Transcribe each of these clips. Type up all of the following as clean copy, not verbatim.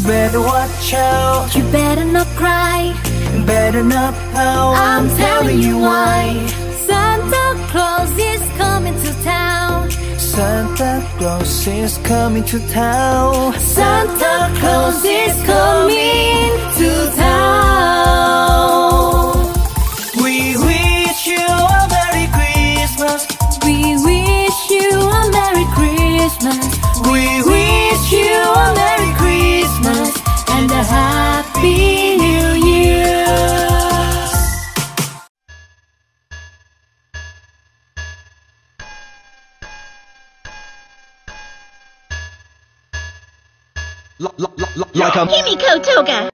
better watch out. You better not cry. Better not pout. I'm telling you why. Santa Claus is coming to town. Santa Claus is coming to town. Santa Claus is coming to town. We wish you a Merry Christmas. We wish you a Merry Christmas. We wish you a Merry Christmas and a Happy New Year. Like a Himiko Toga.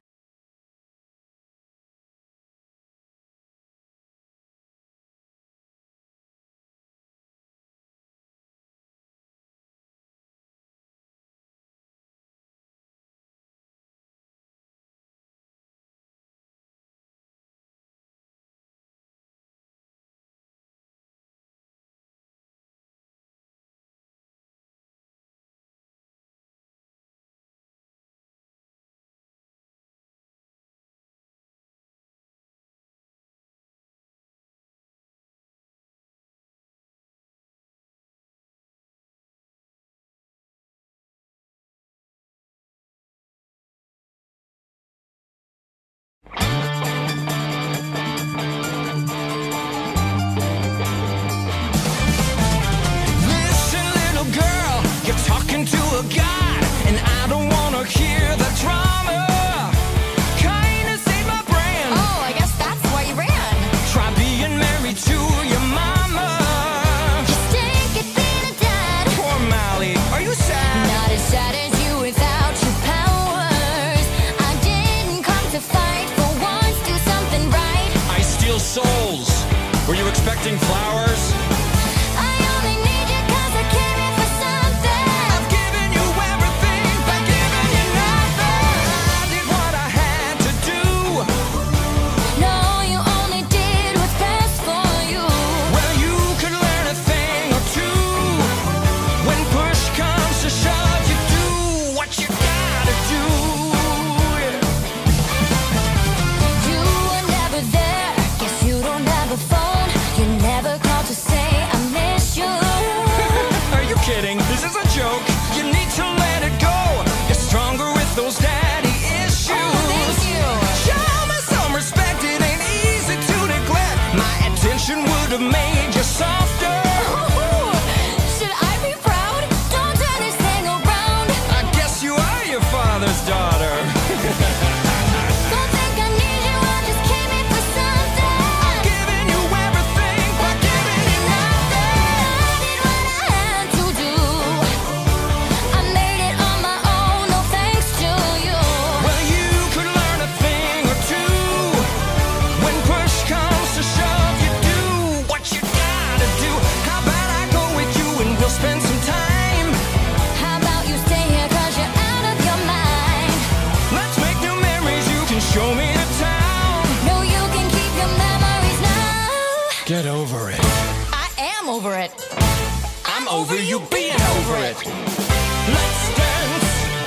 Were you expecting flowers? I only need you 'cause I came in for something. I've given you everything by giving you nothing. I did what I had to do. No, you only did what's best for you. Well, you could learn a thing or two. When push comes to shove, you do what you gotta do. You were never there. Guess you don't have a phone. You never called to say I miss you. Are you kidding? This is a joke. You need to let it go. You're stronger with those daddy issues. Oh, thank you. Show me some respect. It ain't easy to neglect. My attention would have made you softer. Should I be proud? Don't turn this thing around. I guess you are your father's daughter. Don't think I need you. I just came in for something. I've given you everything by giving you nothing. I did what I had to do. I made it on my own. No thanks to you. Well, you could learn a thing or two. When push comes to shove, you do what you gotta do. How about I go with you and we'll spend some time? How about you stay here 'cause you're out of your mind? Let's make new memories. You can show me the town. No, you can keep your memories now. Get over it. I am over it. I'm over you being over it. Let's dance.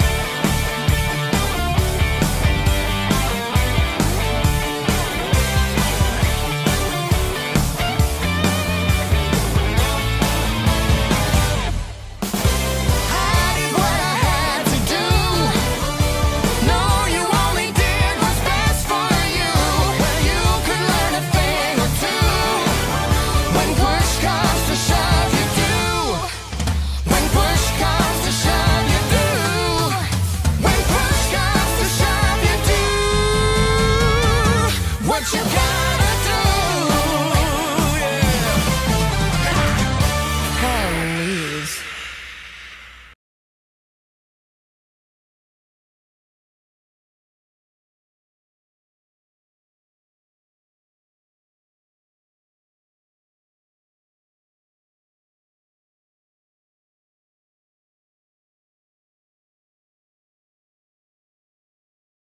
I did what I had to do. No, you only did what's best for you. Well, you could learn a thing or two. When push comes to shove, you do. When push comes to shove, you do. When push comes to shove, you do what you got.